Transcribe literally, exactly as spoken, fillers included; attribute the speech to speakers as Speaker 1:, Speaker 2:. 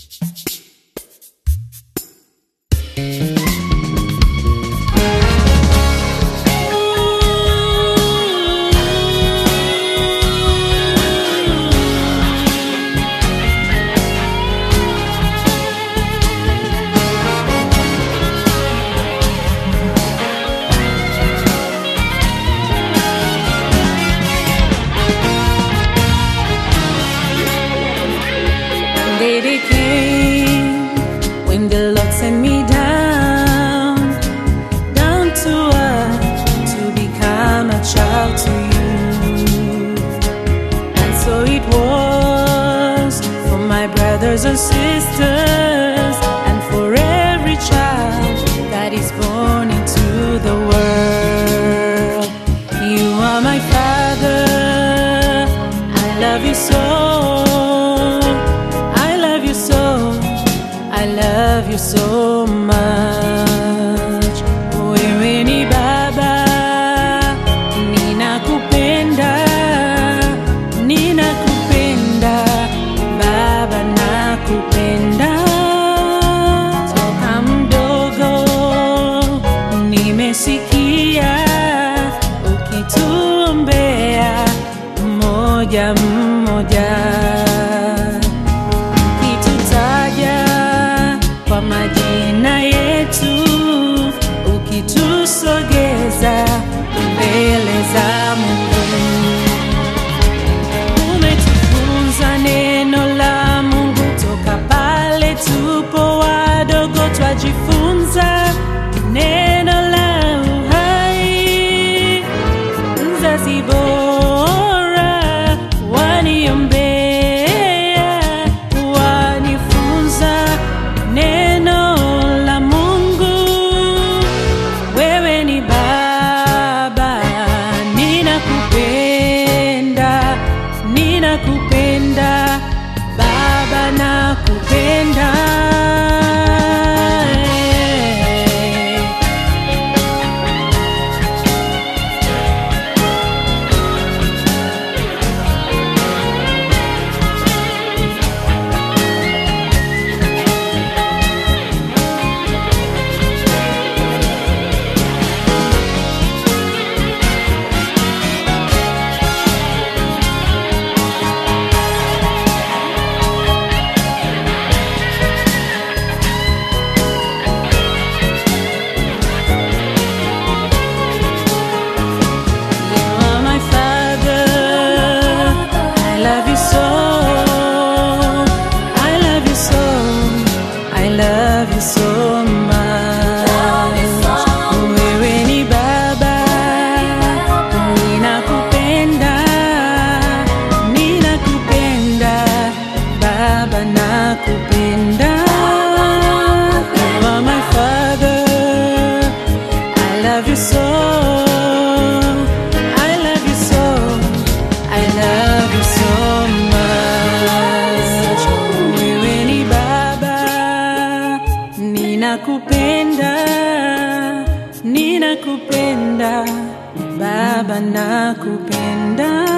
Speaker 1: And sisters, and for every child that is born into the world. You are my Father, I love you so, I love you so, I love you so much. Wewe ni Baba, ninakupenda, ninakupenda Baba, nakupenda toka mdogo, nimesikia ukituombea mmoja mmoja, ukitutaja kwa majina yetu, ukitusogeza mbele za Mungu. Umetufunza neno la Mungu toka pale tupo wadogo, twajifunza neno la uhai. Mzazi bora waniombea, wanifunza neno la Mungu. Wewe ni Baba, ninakupenda, ninakupenda Baba, nakupenda. Ninakupenda, ninakupenda Baba, nakupenda.